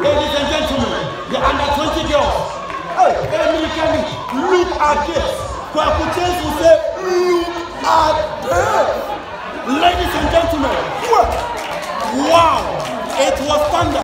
Ladies and gentlemen, the under 20 girls. Hey, Emily, look at this. Kwaku James will say, look at this. Ladies and gentlemen, wow, it was thunder.